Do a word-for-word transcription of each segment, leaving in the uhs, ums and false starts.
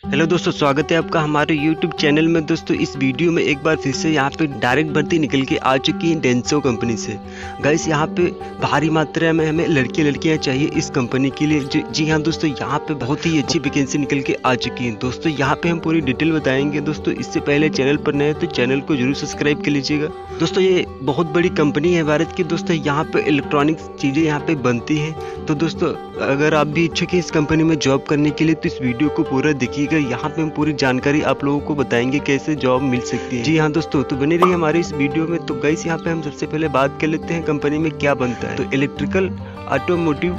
Hello दोस्तों, स्वागत है आपका हमारे यूट्यूब चैनल में। दोस्तों इस वीडियो में एक बार फिर से यहाँ पे डायरेक्ट भर्ती निकल के आ चुकी है डेंसो कंपनी से। गाइस यहाँ पे भारी मात्रा में हमें लड़के लड़कियाँ चाहिए इस कंपनी के लिए। जी जी हाँ दोस्तों, यहाँ पे बहुत ही अच्छी वैकेंसी निकल के आ चुकी है। दोस्तों यहाँ पे हम पूरी डिटेल बताएंगे। दोस्तों इससे पहले चैनल पर नए तो चैनल को जरूर सब्सक्राइब कर लीजिएगा। दोस्तों ये बहुत बड़ी कंपनी है भारत की। दोस्तों यहाँ पे इलेक्ट्रॉनिक्स चीज़ें यहाँ पे बनती हैं। तो दोस्तों अगर आप भी इच्छुक हैं इस कंपनी में जॉब करने के लिए तो इस वीडियो को पूरा देखिएगा। यहाँ पे हम पूरी जानकारी आप लोगों को बताएंगे कैसे जॉब मिल सकती है। जी हाँ दोस्तों, तो बने रहिए हमारे इस वीडियो में। तो गाइस यहाँ पे हम सबसे पहले बात कर लेते हैं कंपनी में क्या बनता है। तो electrical, automotive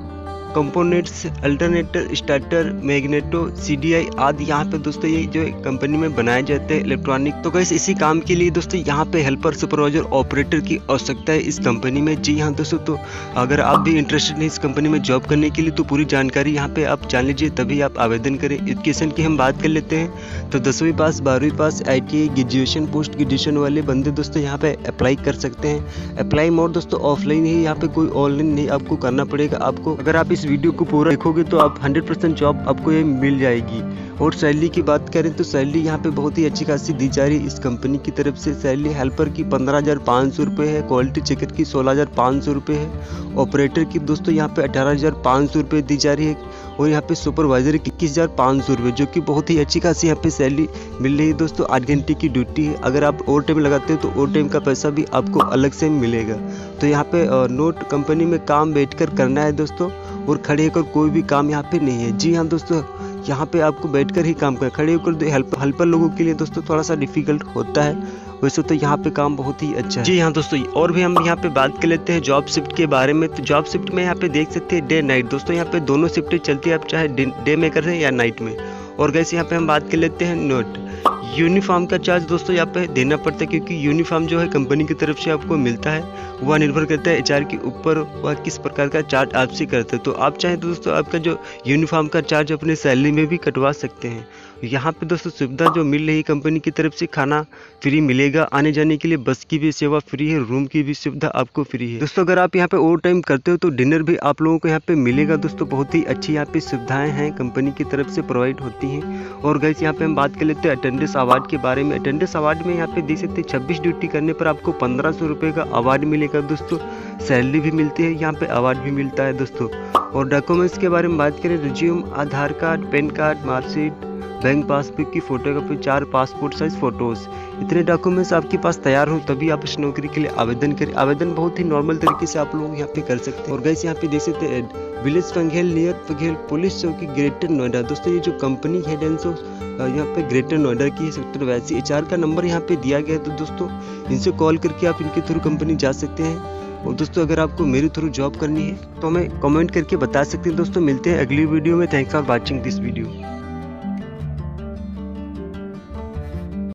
components, alternator, starter, magneto, CDI आदि यहाँ पे दोस्तों ये जो कंपनी में बनाए जाते हैं इलेक्ट्रॉनिक। तो गाइस इसी काम के लिए दोस्तों यहाँ पे हेल्पर, सुपरवाइजर, ऑपरेटर की आवश्यकता है इस कंपनी में। जी हाँ दोस्तों, तो अगर आप भी इंटरेस्टेड हैं इस कंपनी में जॉब करने के लिए तो पूरी जानकारी यहाँ पे आप जान लीजिए, तभी आप आवेदन करें। एजुकेशन की हम बात कर लेते हैं तो दसवीं पास, बारहवीं पास, I T I, graduation, post graduation वाले बंदे दोस्तों यहाँ पे अप्लाई कर सकते हैं। अप्लाई मोड दोस्तों ऑफलाइन ही, यहाँ पे कोई ऑनलाइन नहीं आपको करना पड़ेगा। आपको अगर आप इस वीडियो को पूरा देखोगे तो आप हंड्रेड परसेंट जॉब आपको ये मिल जाएगी। और सैलरी की बात करें तो सैलरी यहाँ पे बहुत ही अच्छी खासी दी जा रही है इस कंपनी की तरफ से। सैलरी हेल्पर की पंद्रह हज़ार पाँच सौ रुपये है, क्वालिटी चेकर की सोलह हज़ार पाँच सौ रुपये है, ऑपरेटर की दोस्तों यहाँ पे अठारह हज़ार पाँच सौ रुपये दी जा रही है, और यहाँ पे सुपरवाइजर की इक्कीस हज़ार पाँच सौ रुपये, जो कि बहुत ही अच्छी खासी यहाँ पे सैलरी मिल रही है। दोस्तों आठ घंटे की ड्यूटी है। अगर आप ओवर टाइम लगाते हो तो ओवर टाइम का पैसा भी आपको अलग से मिलेगा। तो यहाँ पे नोट कंपनी में काम बैठकर करना है दोस्तों, और खड़े होकर कोई भी काम यहाँ पे नहीं है। जी हाँ दोस्तों, यहाँ पे आपको बैठकर ही काम करना। खड़े होकर हेल्प हेल्पर लोगों के लिए दोस्तों थोड़ा सा डिफिकल्ट होता है, वैसे तो यहाँ पे काम बहुत ही अच्छा है। जी हाँ दोस्तों, और भी हम यहाँ पे बात कर लेते हैं जॉब शिफ्ट के बारे में। तो जॉब शिफ्ट में यहाँ पे देख सकते हैं डे नाइट। दोस्तों यहाँ पे दोनों शिफ्टें चलती है, आप चाहे डे में कर रहे हैं या नाइट में। और गैस यहाँ पे हम बात कर लेते हैं नोट यूनिफॉर्म का चार्ज। दोस्तों यहाँ पे देना पड़ता है, क्योंकि यूनिफॉर्म जो है कंपनी की तरफ से आपको मिलता है, वह निर्भर करता है एचआर के ऊपर वह किस प्रकार का चार्ज आपसे करते हैं। तो आप चाहे तो दोस्तों आपका जो यूनिफॉर्म का चार्ज अपने सैलरी में भी कटवा सकते हैं। यहाँ पे दोस्तों सुविधा जो मिल रही है कंपनी की तरफ से, खाना फ्री मिलेगा, आने जाने के लिए बस की भी सेवा फ्री है, रूम की भी सुविधा आपको फ्री है। दोस्तों अगर आप यहाँ पे ओवर टाइम करते हो तो डिनर भी आप लोगों को यहाँ पे मिलेगा। दोस्तों बहुत ही अच्छी यहाँ पे सुविधाएं हैं कंपनी की तरफ से प्रोवाइड होती हैं। और गाइस यहाँ पे हम बात कर लेते हैं अटेंडेंस अवार्ड के बारे में। अटेंडेंस अवार्ड में यहाँ पे देख सकते हैं छब्बीस ड्यूटी करने पर आपको पंद्रह सौ रुपये का अवार्ड मिलेगा। दोस्तों सैलरी भी मिलती है, यहाँ पे अवार्ड भी मिलता है दोस्तों। और डॉक्यूमेंट्स के बारे में बात करें, resume, Aadhaar card, PAN card, marksheet, bank passbook की फोटोकॉपी, चार पासपोर्ट साइज फोटोज, इतने डॉक्यूमेंट्स आपके पास तैयार हो तभी आप इस नौकरी के लिए आवेदन करें। आवेदन बहुत ही नॉर्मल तरीके से आप लोग यहाँ पे कर सकते हैं। और गाइस यहाँ पे देख सकते हैं village Panghel near Panghel police चौकी ग्रेटर नोएडा। दोस्तों ये जो कंपनी है डेंसो यहाँ पे ग्रेटर नोएडा की है, सेक्टर वैसी। एचआर का नंबर यहाँ पे दिया गया है, तो दोस्तों इनसे कॉल करके आप इनके थ्रू कंपनी जा सकते हैं। और दोस्तों अगर आपको मेरे थ्रू जॉब करनी है तो हमें कमेंट करके बता सकते हैं। दोस्तों मिलते हैं अगली वीडियो में। Thanks for watching this video.